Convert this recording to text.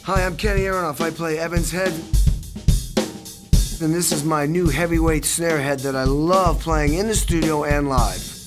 Hi, I'm Kenny Aronoff. I play Evan's head. And this is my new heavyweight snare head that I love playing in the studio and live.